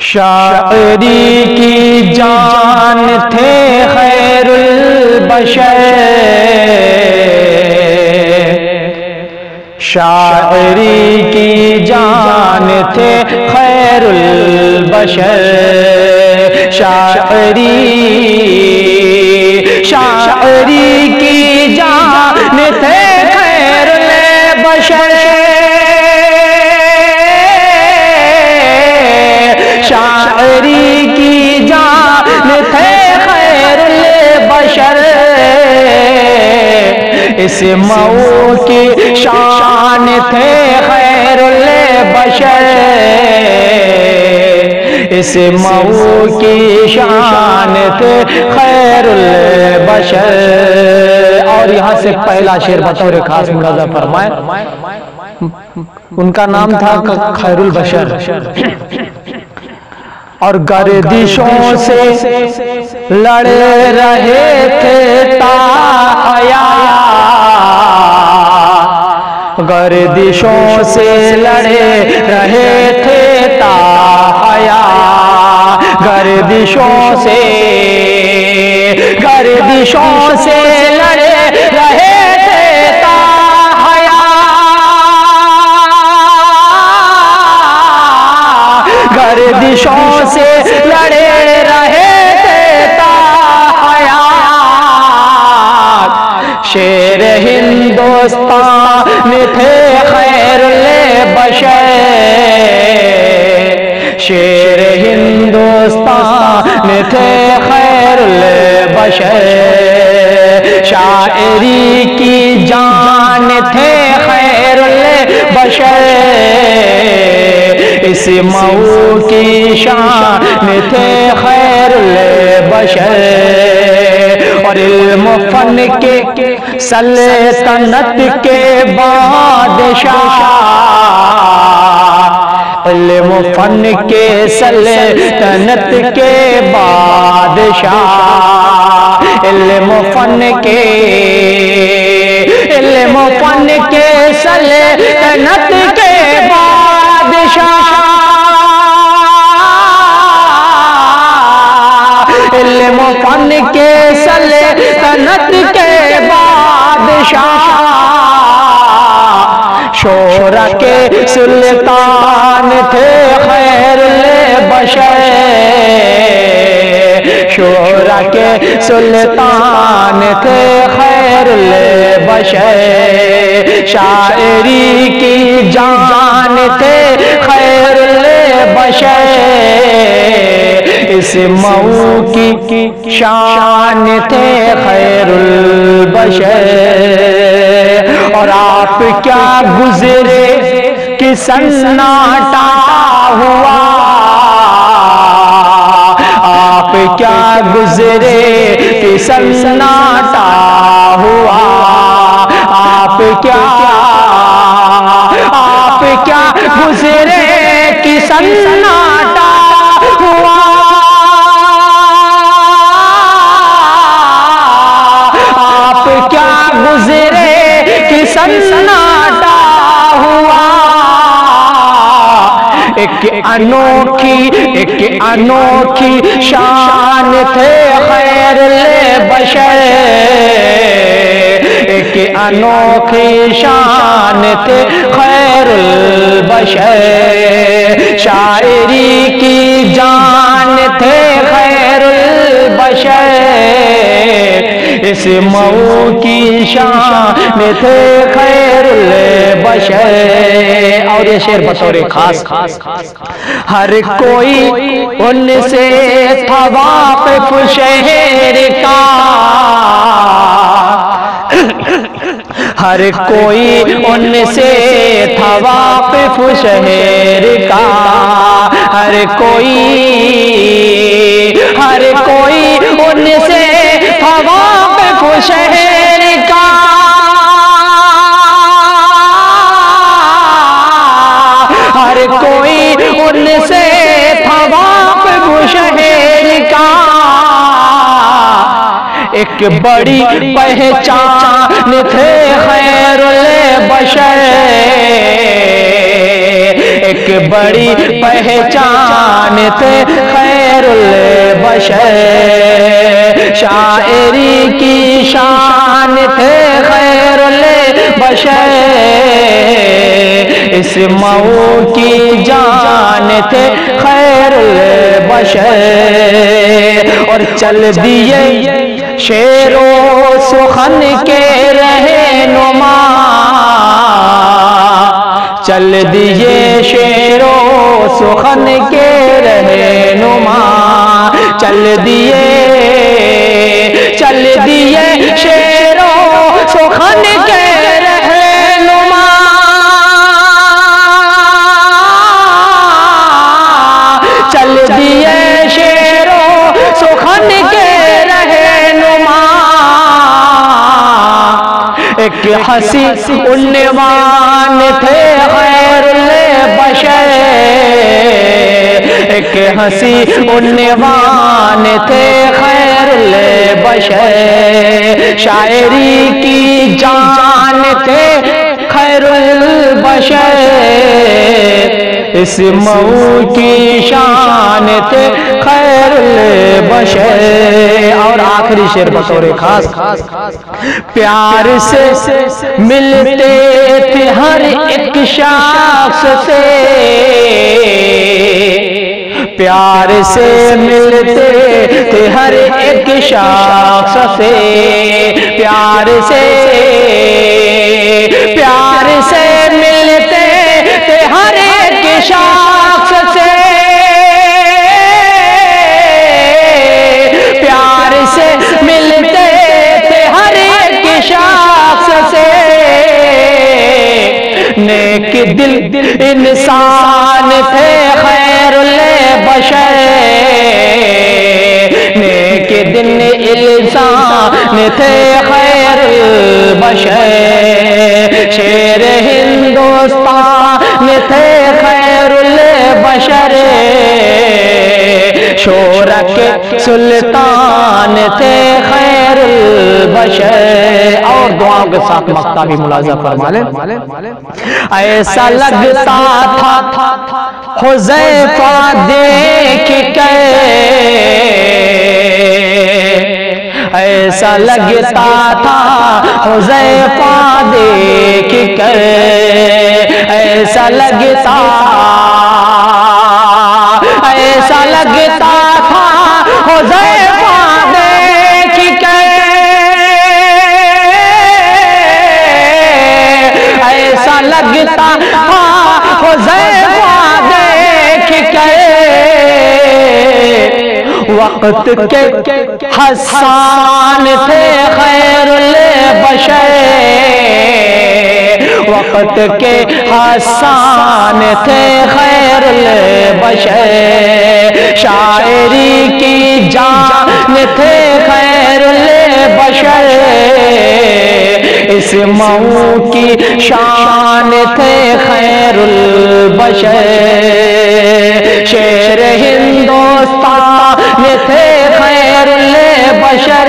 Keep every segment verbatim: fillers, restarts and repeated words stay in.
شاعری کی جان تھے خیر البشر، شاعری کی جان تھے خیر البشر، شاعری شاعری کی جان تھے خیر البشر، شاعری کی جان تھے خیر البشر، اس مئو کی شان تھے خیر البشر، اس مئو کی شان تھے خیر البشر۔ اور یہاں سے پہلا شعر بطور خاص ملاحظہ فرمائے، ان کا نام تھا خیر البشر۔ اور گردشوں سے لڑ رہے تھے تا حیا، گردشوں سے لڑے رہے تھے تا حیا، گردشوں سے گردشوں سے لڑے رہے تھے تا حیا، گردشوں سے لڑے رہے تھے تا حیا، شیر ہندوستان تھے خیر البشر، شیر ہندوستان تھے خیر البشر، شاعری کی جان تھے خیر البشر، اس مئو کی شان تھے خیر البشر، اور علم فن کے سلطنت کے بادشاہ، علم فن کے سلطنت کے بادشاہ، علم فن کے علم فن کے سلطنت کے بادشاہ، علم فن کے سلطنت کے بادشاہ، شورا کے سلطان تھے خیر البشر، شورا کے سلطان تھے خیر البشر، شاعری کی جان تھے خیر البشر، اس مئو کی شان تھے خیر البشر۔ اور آپ کیا گزرے کہ سناٹا ہوا، آپ کیا گزرے کہ سناٹا ہوا، آپ کیا آپ کیا گزرے کہ سناٹا ہوا، آپ کیا گزرے کہ سناٹا ہوا، ایک انوکھی ایک انوکھی شان تھے خیر البشر، ایک انوکھی شان تھے خیر البشر، شاعری کی جان تھے خیر البشر، اس مئو کی شان تھے خیر البشر۔ اور یہ شعر بطور خاص، ہر کوئی ان سے تھا واقف شہر کا، ہر کوئی ان سے تھا واقف شہر کا، ہر کوئی ہر کوئی ان سے تھا واقف شہر کا، ہر کوئی ان سے تھا واقف شہر کا، ایک بڑی پہچان تھے خیر البشر، ایک ایک بڑی پہچان تھے خیر البشر، شاعری کی شان تھے خیر البشر، اس مئو کی جان تھے خیر البشر، اور چل دیے شعر و سخن کے رہنما، چل دیے شعر و سخن کے رہنما، چل دیے چل دیے شعر و سخن کے رہنما، چل دیے شعر و سخن کے رہنما، ایک ہنسی عنوان تھے خیر البشر، ایک ہنسی عنوان تھے خیر البشر، شاعری کی جان تھے خیر البشر، اس مئو کی شان تھے خیر البشر۔ اور آخری شعر بطور خاص، پیار سے ملتے تھے ہر ایک شخص سے، پیار سے ملتے تھے ہر ایک شخص سے، پیار سے پیار سے ملتے تھے ہر ایک شخص سے، پیار سے ملتے تھے ہر ایک شخص سے، نیک دل انسان تھے خیر البشر، نیک دل انسان تھے خیر البشر، شیر ہندوستان تھے خیر البشر، شورا کے سلطان تھے خیر البشر۔ اور دعاؤں کے ساتھ مقطع بھی ملاحظہ فرما لیں۔ ایسا لگتا تھا حذیفہ دیکھ کر، ایسا لگتا تھا حذیفہ دیکھ کر، ایسا لگتا ایسا لگتا تھا حذیفہ دیکھ کر، ایسا لگتا تھا حذیفہ دیکھ کر، وقت کے حسان تھے خیر البشر، وقت کے حسان تھے خیر البشر، شاعری کی جان تھے خیر البشر، اس مئو کی شان تھے خیر البشر، شیر ہندوستان تھے خیر البشر،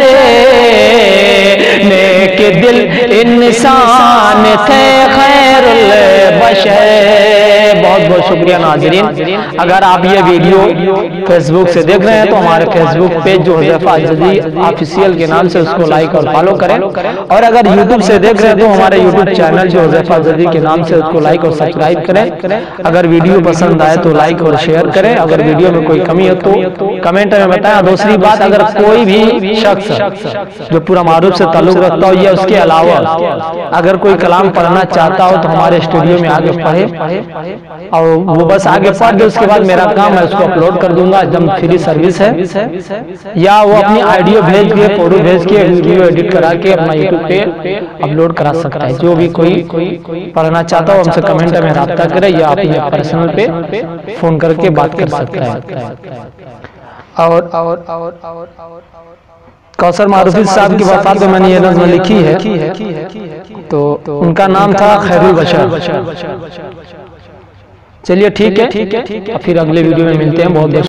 نیک دل انسان تھے خیر البشر۔ بہت بہت شکریہ ناظرین۔ اگر آپ یہ ویڈیو فیس بک سے دیکھ رہے ہیں تو ہمارے فیس بک پیج جو حذیفہ الجدی آفیسیل کے نام سے اس کو لائک اور فالو کریں، اور اگر یوٹیوب سے دیکھ رہے ہیں تو ہمارے یوٹیوب چینل جو حذیفہ الجدی کے نام سے اس کو لائک اور سبسکرائب کریں۔ اگر ویڈیو پسند آئے تو لائک اور شیئر کریں، اگر ویڈیو میں کوئی کمی ہو تو کمنٹ میں بتائیں۔ دوسری بات، اگر کوئی بھی شخص جو پورا معروف سے تعلق رکھتا ہو یا اس کے علاوہ اگر کوئی کلام پڑھنا چاہتا ہو تو ہمارے اسٹوڈیو میں آگے پڑھے، اور وہ بس آگے پڑھ دے، اس کے بعد میرا کام ہے اس کو اپلوڈ کر دوں گا، ایک دم فری سروس ہے، یا وہ اپنی آئیڈیو بھیج کے فوٹو بھیج کے ویڈیو ایڈٹ کرا کے اپنا یوٹیوب پہ اپلوڈ کرا سکتا ہے۔ جو بھی کوئی پڑھنا چاہتا ہو ہم سے کمنٹ میں رابطہ کرے یا اپنے پرسنل پہ فون کر کے بات کر سکتا ہے۔ اور کوثر معروفی صاحب کی وفات میں نے یہ نظم لکھی ہے، تو ان کا نام تھا خیر البشر۔ چلیے ٹھیک ہے، پھر اگلے ویڈیو میں ملتے ہیں۔ بہت